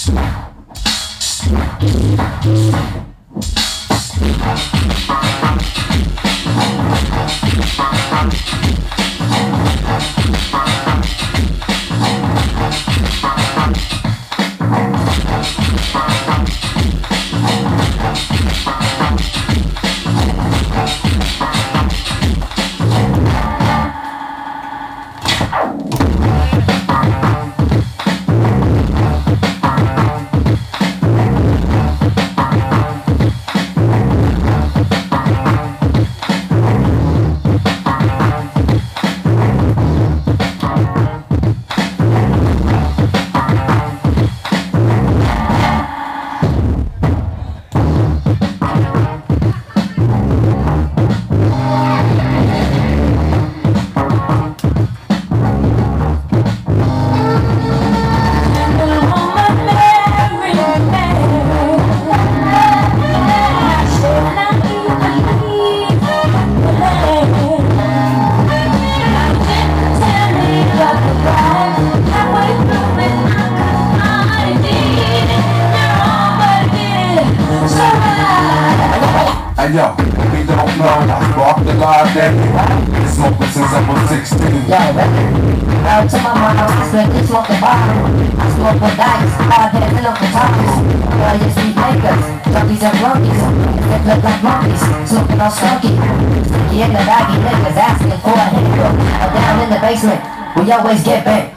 Hey yo, we don't know, I sparked the live every been smoking since I was 16. Yo, out to my mom, strictly smoke the bottle. I smoke with dice, hard heads and open tops. All you sweet makers, junkies and flunkies, they look like monkeys, smoking on skunky. Sticky in the baggy niggas asking for a hit. Or down in the basement, we always get bent.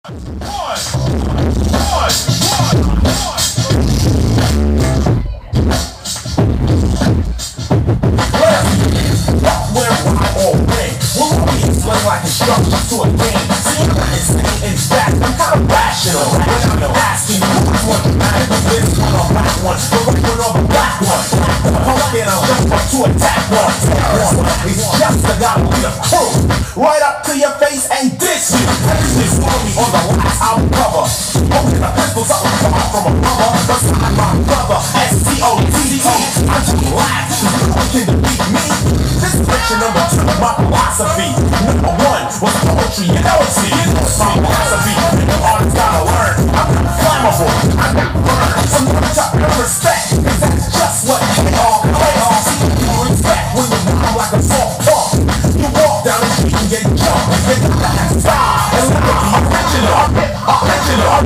Like instructions to a game. See, in fact, I'm kind of rational. When I'm asking you which one to matter, this one or that one, the right one or the black one. Punk and I'm just up to attack one. It's just I gotta be a crew. Right up to your face and dish you. This story on the last album cover. Holding a pistol, something come out from a brother. Beside my brother, S-T-O-T-T. I just laugh, cause no one can defeat me. This is section number 2 of my philosophy. Number 1 was poetry and poetry. My philosophy, the artist gotta learn. I'm not flammable, I'm not burned. Some chop no respect, cause that's just what they all see. You respect when you rhyme like a soft punk. You walk down the street and get jumped. You got that style, and let it be original. Original,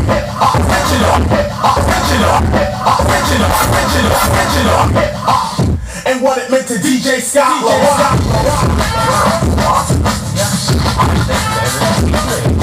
and what it meant to DJ Scott.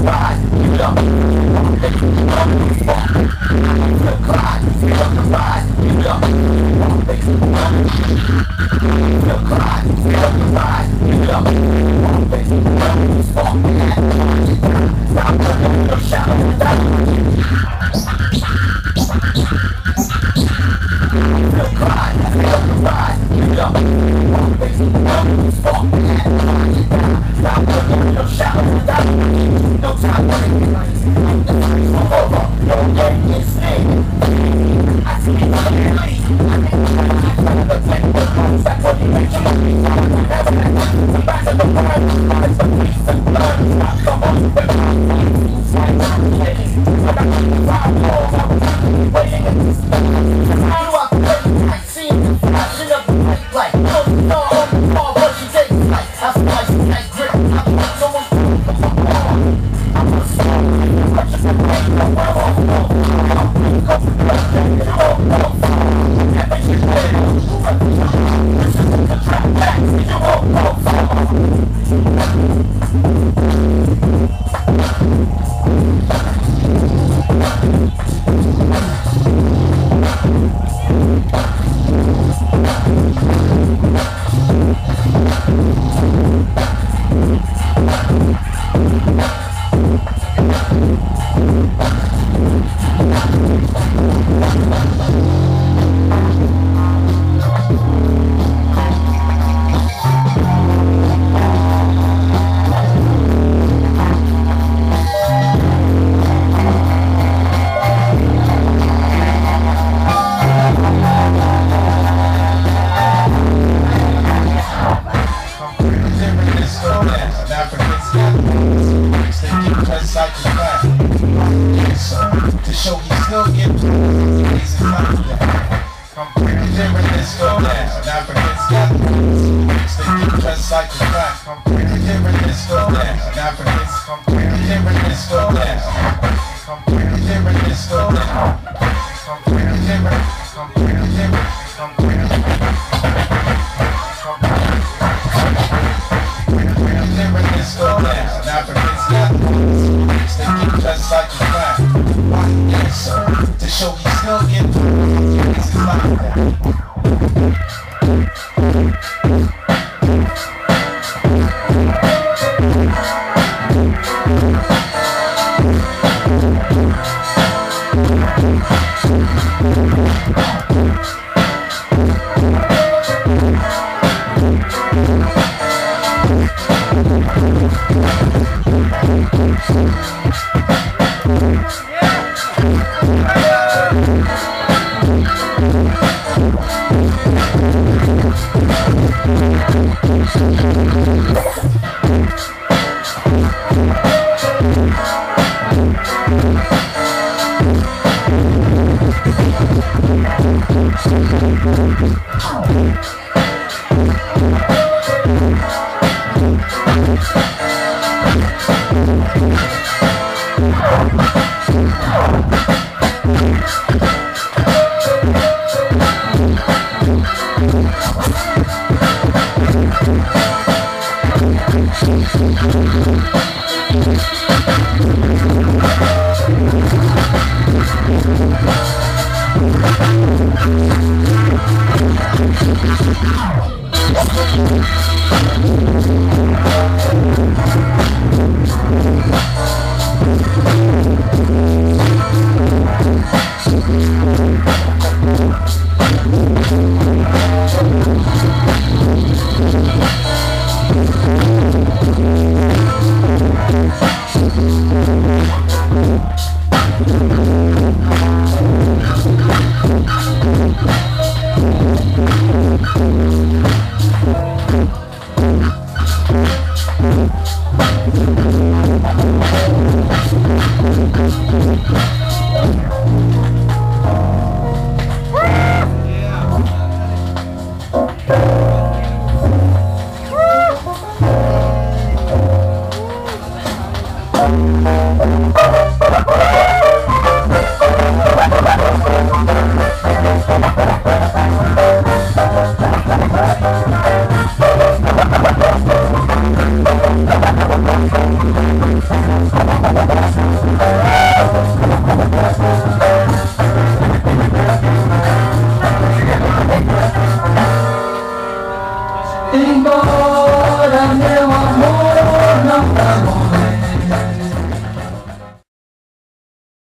Yeah.